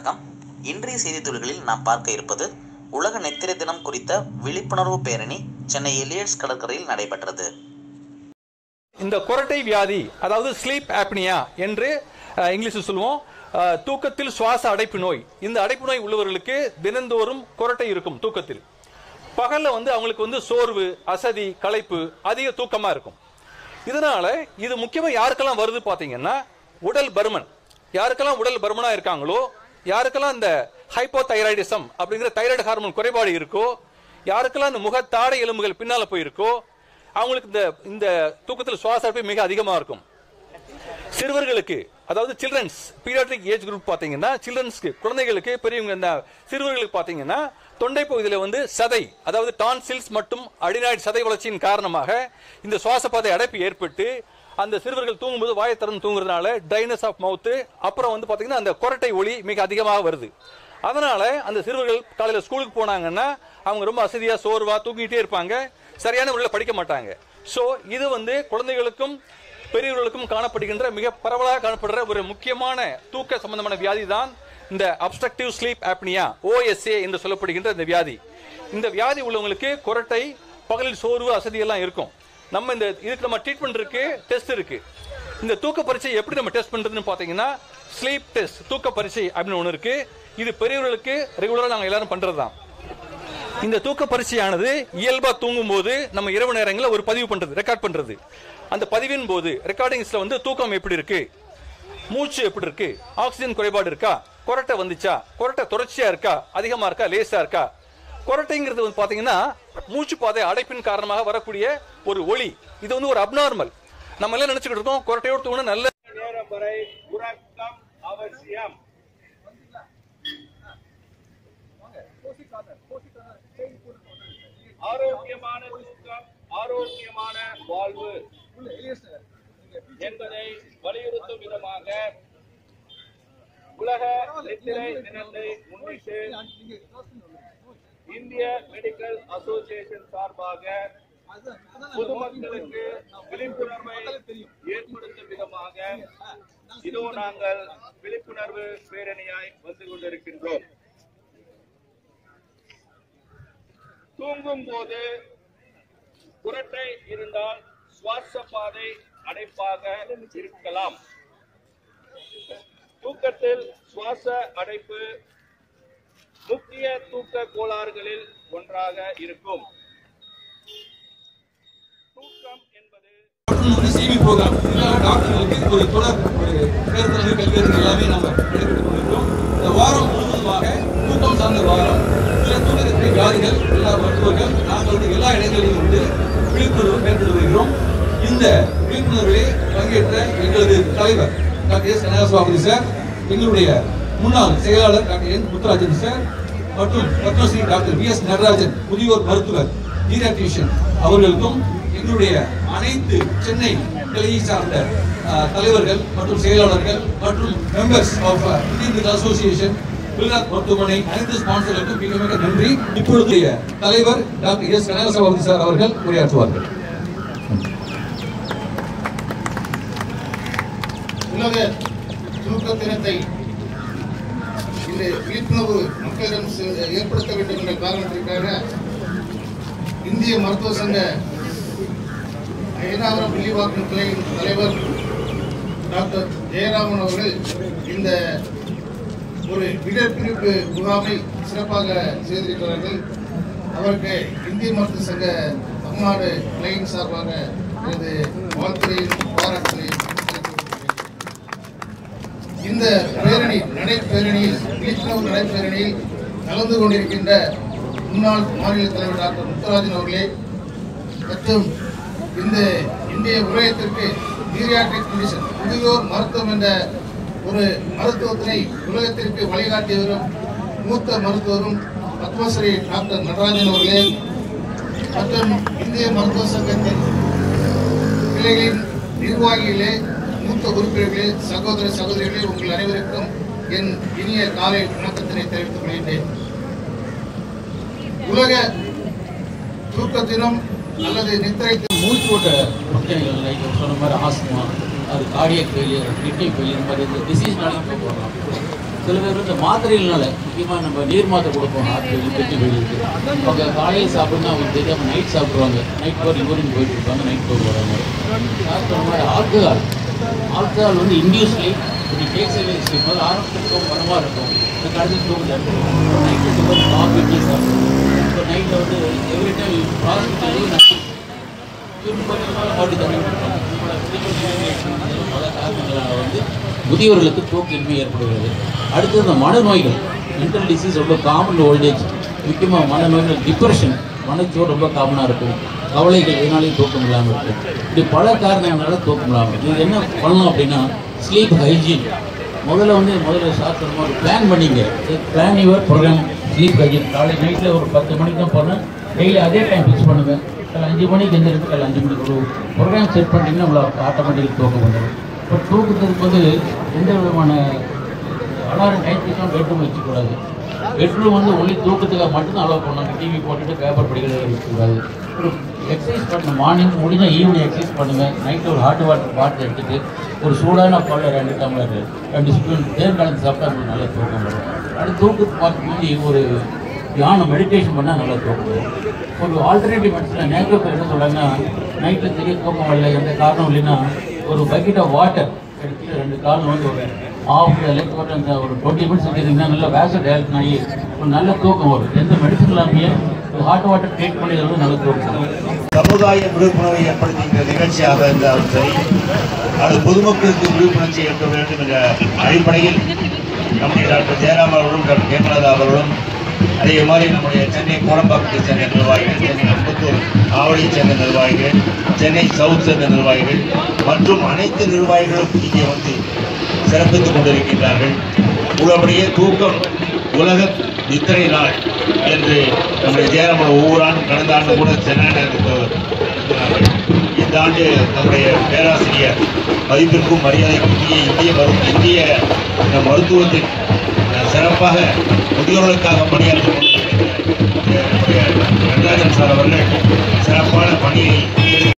வணக்கம். இன்றைய செய்தித்துளிகளில் நாம் பார்க்க இருப்பது உலக நித்திரை தினம் குறித்த விழிப்புணர்வு பேரணி சென்னை எலியட்ஸ் கடற்கரையில் நடைபெற்றது. இந்த கொரட்டை வியாதி, அதாவது ஸ்லீப் ஆப்னியா என்று இங்கிலீஷில் சொல்லுவோம், தூக்கத்தில் சுவாச அடைப்பு நோய். இந்த அடைப்பு நோய் உள்ளவர்களுக்கு தினந்தோறும் கொரட்டை இருக்கும். தூக்கத்தில் பகல்ல அவங்களுக்கு சோர்வு, அசதி, களைப்பு, அதிக தூக்கமா இருக்கும். இதனால இது முக்கியமா யாருக்கெல்லாம் வருது பாத்தீங்கன்னா, உடல் பருமன். யாருக்கெல்லாம் உடல் பருமனா இருக்காங்களோ, யாருக்கெல்லாம் இந்த ஹைப்போதைராய்டிசம் அப்படிங்கிற தைராய்டு ஹார்மோன் குறைபாடு இருக்கோ, யாருக்கெல்லாம் இந்த முகத்தாடை எலும்புகள் பின்னால போயிருக்கோ, அவங்களுக்கு இந்த தூக்கத்தில் சுவாச அடைப்பு மிக அதிகமா இருக்கும். சிறுவர்களுக்கு, அதாவது சில்ட்ரன்ஸ் பீடியாட்ரிக் ஏஜ் குரூப் பாத்தீங்கன்னா, சில்ட்ரன்ஸ்க்கு, குழந்தைகளுக்கு, பெரியவங்க, இந்த சிறுவர்களுக்கு பாத்தீங்கன்னா தொண்டை பகுதியில் சதை, அதாவது டான்சில்ஸ் மற்றும் அடினாய்டு சதை வளர்ச்சியின் காரணமாக இந்த சுவாச பாதை அடைப்பு ஏற்பட்டு அந்த சிறுவர்கள் தூங்கும்போது வாயை திறந்து தூங்குறதுனால ட்ரைனஸ் ஆஃப் மவுத், அப்புறம் பாத்தீங்கன்னா அந்த கொரட்டை ஒலி மிக அதிகமாக வருது. அதனால அந்த சிறுவர்கள் காலையில் ஸ்கூலுக்கு போனாங்கன்னா அவங்க ரொம்ப அசதியா, சோர்வா தூங்கிட்டே இருப்பாங்க, சரியான முறையில் படிக்க மாட்டாங்க. ஸோ இது குழந்தைகளுக்கும் பெரியவர்களுக்கும் காணப்படுகின்ற மிக பரவலாக காணப்படுற ஒரு முக்கியமான தூக்க சம்பந்தமான வியாதி தான் இந்த அப்ஸ்ட்ரக்டிவ் ஸ்லீப் ஆப்னியா, OSA என்று சொல்லப்படுகின்ற இந்த வியாதி. இந்த வியாதி உள்ளவங்களுக்கு கொரட்டை, பகலில் சோர்வு, அசதி எல்லாம் இருக்கும். இதுக்கு நம்ம ட்ரீட்மெண்ட் இருக்கு, டெஸ்ட் இருக்கு. இந்த தூக்க பரீட்சை எப்படி நம்ம டெஸ்ட் பண்றதுன்னு பாத்தீங்கன்னா, ஸ்லீப் டெஸ்ட், தூக்க பரீட்சை அப்படின்னு ஒன்று இருக்கு. இது பெரியவர்களுக்கு ரெகுலரா நாங்க எல்லாரும் பண்றதுதான். இந்த தூக்க பரீட்சையானது இயல்பா தூங்கும் போது நம்ம இரவு நேரங்களில் ஒரு பதிவு பண்றது, ரெக்கார்ட் பண்றது. அந்த பதிவின் போது ரெக்கார்டிங்ஸ்ல தூக்கம் எப்படி இருக்கு, மூச்சு எப்படி இருக்கு, ஆக்சிஜன் குறைபாடு இருக்கா, கொரட்டை வந்துச்சா, கொரட்டை தொடர்ச்சியா இருக்கா, அதிகமா இருக்கா, லேசா இருக்கா. கொரட்டைங்கிறது பாத்தீங்கன்னா மூச்சு பாதை அடைப்பின் காரணமாக வரக்கூடிய ஒரு ஒளி. இது ஒரு அப்நார்மல். நம்ம எல்லாம் நினைச்சுக்கிட்டு இருக்கோம் கொரட்டையோடு தூங்க நல்ல நேரம் வரை உறக்கம் அவசியம். ஆரோக்கியமான தூக்கம், ஆரோக்கியமான வாழ்வு என்பதை வலியுறுத்தும் விதமாக உலக நித்திரை தினத்தை முன்னிட்டு இந்திய மெடிக்கல் அசோசியேஷன் சார்பாக பொதுமக்களுக்கு விழிப்புணர்வை ஏற்படுத்தும் விதமாக இதோ நாங்கள் விழிப்புணர்வு பேரணியாய் வந்து கொண்டிருக்கின்றோம். தூங்கும் போது குரட்டை இருந்தால் சுவாச பாதை அடைப்பாக இருக்கலாம். தூக்கத்தில் சுவாச அடைப்பு முக்கிய தூக்க கோளாறுகளில் ஒன்றாக இருக்கும். தூக்கம் என்பது சிவி ப்ரோக்ராம் டாக்டர்களுக்கு ஒரு தொடர், ஒரு கல்வி எல்லாமே நாம நடைபெற்றுக் கொண்டிருக்கிறோம். இந்த வாரம் முழுவதுமாக தூக்கம் சார்ந்த வாரம். சில தூக்கத்திற்கு வியாதிகள் எல்லா மருத்துவர்கள் நாங்கள் எல்லா இடங்களிலும் விழிப்புணர்வு மேற்கொண்டு வருகிறோம். இந்த விழிப்புணர்விலே பங்கேற்ற எங்களது தலைவர் டாக்டர் எஸ் கனகசுவாமி சார், எங்களுடைய முன்னாள் செயலாளர் டாக்டர் என் முத்துராஜன் சார் மற்றும் பத்மஸ்ரீ டாக்டர் VS நடராஜன், முதியோர் மருத்துவர், பீடியாட்ரிஷியன் அவர்களுக்கும் எங்களுடைய அனைத்து சென்னை கிளையை சார்ந்த தலைவர்கள் மற்றும் செயலாளர்கள் மற்றும் members of Indian medical association, வில்நாத் மருத்துவமனை, அனைத்து ஸ்பான்சர்களுக்கும் மிக மிக நன்றி. இப்பொழுதைய தலைவர் டாக்டர் எஸ் கனகசுவாமி சார் அவர்கள் உரையாற்றுவார்கள். உலக தூக்க தினத்தை இந்த விழிப்புணர்வு மக்களிடம் ஏற்படுத்த வேண்டும் என்ற காரணத்திற்காக இந்திய மருத்துவ சங்க ஐநாவரம் வில்லிவாக்கம் கிளையின் தலைவர் டாக்டர் ஜெயராமன் அவர்கள் இந்த ஒரு இடர்பிடிப்பு முகாமை சிறப்பாக செய்திருக்கிறார்கள். அவருக்கு இந்திய மருத்துவ சங்க தமிழ்நாடு கிளையின் சார்பாக எனது வாழ்த்துறையும் பாராட்டுகளையும் இந்த நடைபேரணியில் விழிப்புணர்வு நடைபேரணியில் கலந்து கொண்டிருக்கின்ற முன்னாள் மாநில தலைவர் டாக்டர் முத்துராஜன் அவர்களே மற்றும் இந்த இந்திய உலகத்திற்கு பீடியாட்ரிக் மெடிசன், முதியோர் மருத்துவம் என்ற ஒரு மருத்துவத்தினை உலகத்திற்கு வழிகாட்டியவரும் மூத்த மருத்துவரும் பத்மஸ்ரீ டாக்டர் நடராஜன் அவர்களே மற்றும் இந்திய மருத்துவ சங்கத்தின் கிளைகளின் நிர்வாகிகளே, மூத்த உறுப்பினர்களே, சகோதர சகோதரிகளே, உங்கள் அனைவருக்கும் என் இனிய காலை வணக்கத்தினை தெரிவித்துக் கொள்கின்றேன். உலக தூக்க தினம் அல்லது நித்திரை மூச்சு ஓட்ட பிரச்சனைகள், சொன்ன மாதிரி ஆஸ்மா, அது கார்டியக் ஃபெயிலியர், கிட்னி ஃபெயிலியர் மாதிரி இந்த டிசீஸ்னாலையும் போகலாம். சில பேர் இந்த மாத்திரைகள்னால முக்கியமாக நம்ம நீர் மாத்திரை கொடுப்போம் ஹாஸ்பிட்டல் பெட்டி போயிருக்கு. அவங்க காலையில் சாப்பிட்னா அவங்க தெரியாமல் நைட் சாப்பிடுவாங்க. நைட் போகிற யூரின் போயிட்டு இருப்பாங்க, நைட் போக வராங்க. ஆல்கஹால் வந்து இன்டியூஸ்லி இப்படி கேக்ஸவே போது ஆரம்பத்துக்கு பணமாக இருக்கும். இந்த கடைசி தூங்க நைட்டு காஃபி டீ சாப்பிடுவோம். இப்போ நைட்டில் வந்து எவ்ரி டைம் ப்ராசஸ் பல காரணங்களால் வந்து முதியவர்களுக்கு தூக்கின்மை ஏற்படுகிறது. அடுத்தது இந்த மனநோய்கள், மென்டல் டிசீஸ் ரொம்ப காமன் ஓல்டேஜ். முக்கியமாக மனநோய்கள், டிப்ரெஷன், மனச்சோடு ரொம்ப காமனாக இருக்கும். கவலைகள் இதனாலேயும் தூக்கம் இல்லாமல் இருக்கும். இப்படி பல காரணங்களால தூக்கம் இல்லாமல். இது என்ன பண்ணணும் அப்படின்னா ஸ்லீப் ஹைஜீன். முதல்ல சாப்பிடணும், ஒரு பிளான் பண்ணிங்க. Plan your programme sleep hygiene. காலை நைட்டில் ஒரு 10 மணிக்கு தான் போகிறேன். டெய்லி அதே டைம் ஃபிக்ஸ் பண்ணுங்கள். காலை 5 மணிக்கு எந்திரிச்சு காலை 5 மணிக்கு ஒரு ப்ரோக்ராம் செட் பண்ணிட்டீங்கன்னா நம்மளுக்கு ஆட்டோமேட்டிக் தூக்கம் வந்துடும். இப்போ தூக்கத்துக்கு வந்து எந்த விதமான அலாரம் டைம் ஃபிக்ஸாக பெட்ரூம் வச்சுக்கூடாது. பெட்ரூம் வந்து ஒன்லி தூக்கத்துக்காக மட்டும்தான் அலோவ் பண்ணணும். டிவி போட்டுட்டு பேப்பர் படிக்கிறது இருக்கக்கூடாது. ஒரு எக்ஸசைஸ் பண்ணணும். மார்னிங் முடிஞ்சால் ஈவினிங் எக்ஸசைஸ் பண்ணுங்கள். நைட்டு ஒரு ஹாட் வாட்டர் பாட்டில் எடுத்துகிட்டு ஒரு சூடான பாலில் 2 டம்ளர் 2 ஸ்பூன் தேன் கலந்து சாப்பிட்டா உங்களுக்கு நல்ல தூக்கம் வரும். அடுத்து தூக்கத்துக்கு பார்த்து ஒரு தியானம் மெடிடேஷன் பண்ணால் நல்லா தூக்கம் வரும். ஒரு ஆல்டர்னேட்டிவ் மெடிசனில் நேச்சுரோபதி என்ன சொல்கிறாங்கன்னா நைட்டில் தெரிய தூக்கம் வரல, எந்த காரணம் இல்லைன்னா ஒரு பக்கெட் ஆஃப் வாட்டர் எடுத்துட்டு 2 கால் வந்து ஒரு ஆஃப் லெக் வாட்டர் அந்த ஒரு 20 மினிட்ஸ் எடுத்திங்கன்னா நல்லா வேச டேரக்ட் ஆகி ஒரு நல்ல தூக்கம் வரும். எந்த மெடிசன் இல்லாமையே ஒரு ஹாட் வாட்டர் ட்ரீட் பண்ணிடுறது நல்ல தூக்கம் வரும். சமுதாய விழிப்புணர்வை ஏற்படுத்துகின்ற நிகழ்ச்சியாக இருந்தாலும் சரி, அது பொதுமக்களுக்கு விழிப்புணர்ச்சி ஏற்க வேண்டும் என்ற அடிப்படையில் நம்முடைய டாக்டர் ஜெயராம் அவர்களும் டாக்டர் கேமராதா அவர்களும் அதே மாதிரி நம்முடைய சென்னை கோடம்பாக்கத்தை சேர்ந்த நிர்வாகிகள், சென்னை அம்பத்தூர் ஆவடியை சேர்ந்த நிர்வாகிகள், சென்னை சவுத் சேர்ந்த நிர்வாகிகள் மற்றும் அனைத்து நிர்வாகிகளும் இங்கே வந்து சிறப்பித்துக் கொண்டிருக்கின்றார்கள். உள்ளபடியே தூக்கம் உலக நித்திரை நாள் என்று நம்முடைய ஜெயராம ஒவ்வொரு ஆண்டும் கடந்த ஆண்டு கூட சென்னை இந்த ஆண்டு நம்முடைய பேராசிரியர் மதிப்பிற்கும் மரியாதைக்கும் இந்திய மருத்துவத்தின் சிறப்பாக முதியோர்களுக்காக பணியாற்றும் நடராஜன் சார் அவர்கள் சிறப்பான பணியை